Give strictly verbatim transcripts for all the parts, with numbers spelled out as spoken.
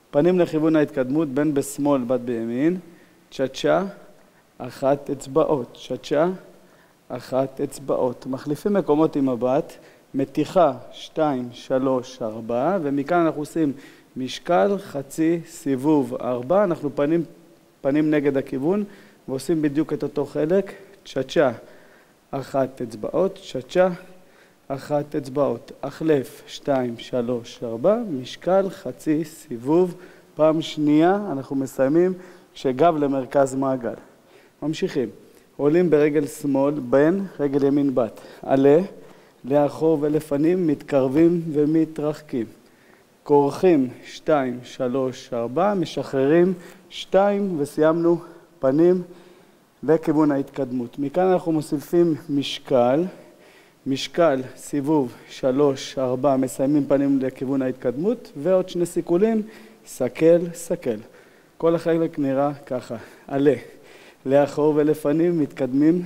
פנים לכיוון ההתקדמות, בין בשמאל, בת בימין, צ'צ'ה, אחת אצבעות, צ'צ'ה, אחת אצבעות. מחליפים מקומות עם הבת, מתיחה, שתיים, שלוש, ארבע, ומכאן אנחנו עושים משקל, חצי, סיבוב, ארבע, אנחנו פנים, פנים נגד הכיוון, ועושים בדיוק את אותו חלק, צ'צ'ה, אחת אצבעות, צ'צ'ה, אחת אצבעות, החלף, שתיים, שלוש, ארבע, משקל, חצי, סיבוב, פעם שנייה, אנחנו מסיימים כשגב למרכז מעגל. ממשיכים, עולים ברגל שמאל, בין רגל ימין בת, עלה, לאחור ולפנים, מתקרבים ומתרחקים. כורכים, שתיים, שלוש, ארבע, משחררים, שתיים, וסיימנו פנים לכיוון ההתקדמות. מכאן אנחנו מוסיפים משקל, משקל, סיבוב, שלוש, ארבע, מסיימים פנים לכיוון ההתקדמות, ועוד שני סיכולים, סקל, סקל. כל החלק נראה ככה, עלה, לאחור ולפנים, מתקדמים,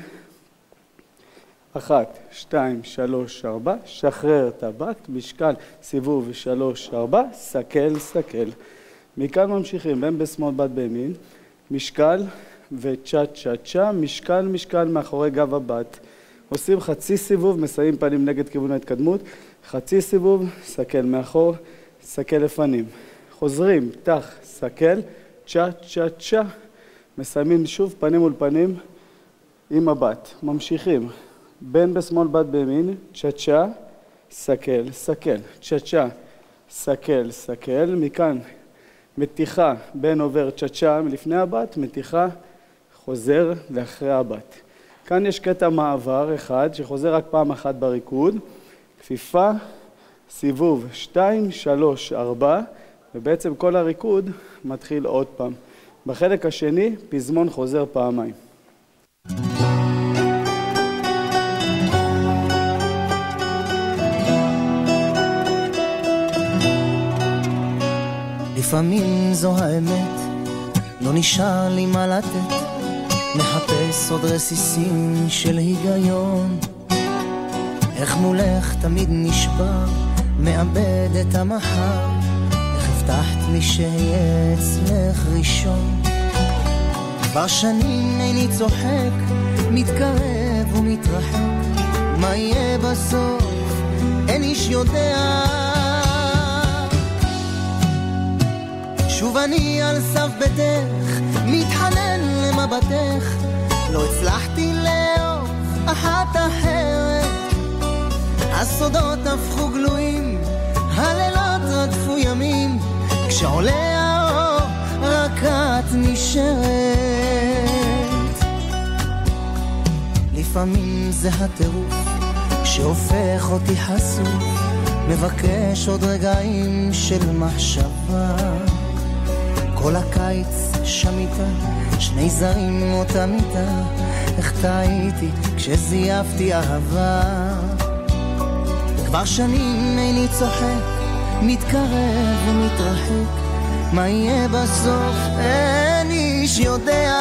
אחת, שתיים, שלוש, ארבע, שחרר את הבת, משקל, סיבוב, שלוש, ארבע, סקל, סקל. מכאן ממשיכים, בין בשמאל בת בימין, משקל וצ'ה צ'ה צ'ה, משקל, משקל מאחורי גב הבת. עושים חצי סיבוב, מסיימים פנים נגד כיוון ההתקדמות, חצי סיבוב, סקל מאחור, סקל לפנים. חוזרים, תח, סקל, צ'ה צ'ה צ'ה, מסיימים שוב פנים מול פנים עם הבת. ממשיכים, בין בשמאל בת בימין, צ'ה צ'ה, סקל, סקל, צ'ה צ'ה, סקל, סקל, מכאן מתיחה בין עובר צ'ה צ'ה מלפני הבת, מתיחה, חוזר לאחרי הבת. כאן יש קטע מעבר אחד שחוזר רק פעם אחת בריקוד, כפיפה, סיבוב שתיים, שלוש, ארבע, ובעצם כל הריקוד מתחיל עוד פעם. בחלק השני, פזמון חוזר פעמיים. לפעמים זו האמת, לא נשאר לי מה לתת, מחפש עוד רסיסים של היגיון. איך מולך תמיד נשבר, מאבד את המחר, איך הבטחת לי שיהיה אצלך ראשון. כבר שנים איני צוחק, מתקרב ומתרחק, מה יהיה בסוף, אין איש יודע. שוב אני על סף ביתך, מתחנן למבטך, לא הצלחתי לאהוב אחת אחרת. הסודות הפכו גלויים, הלילות רדפו ימים, כשעולה האור רק את נשארת. לפעמים זה הטירוף שהופך אותי חשוף, מבקש עוד רגעים של מחשבה. כל הקיץ שם איתה, שני זרים אותה מיטה, איך טעיתי כשזייפתי אהבה. כבר שנים איני צוחק, מתקרב ומתרחק, מה יהיה בסוף אין איש יודע.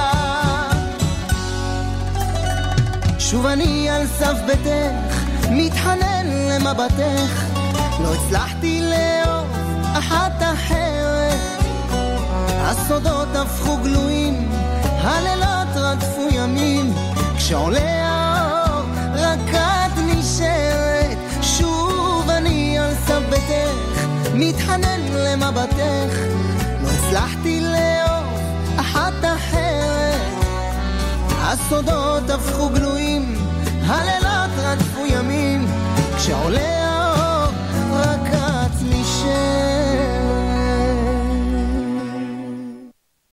שוב אני על סף ביתך, מתחנן למבטך, לא הצלחתי לאהוב אחת אחרת. הסודות הפכו גלויים, הלילות רדפו ימים, כשעולה האור רק את נשארת. שוב אני על סף ביתך, מתחנן למבטך, לא הצלחתי לאהוב אחת אחרת. הסודות הפכו גלויים, הלילות רדפו ימים, כשעולה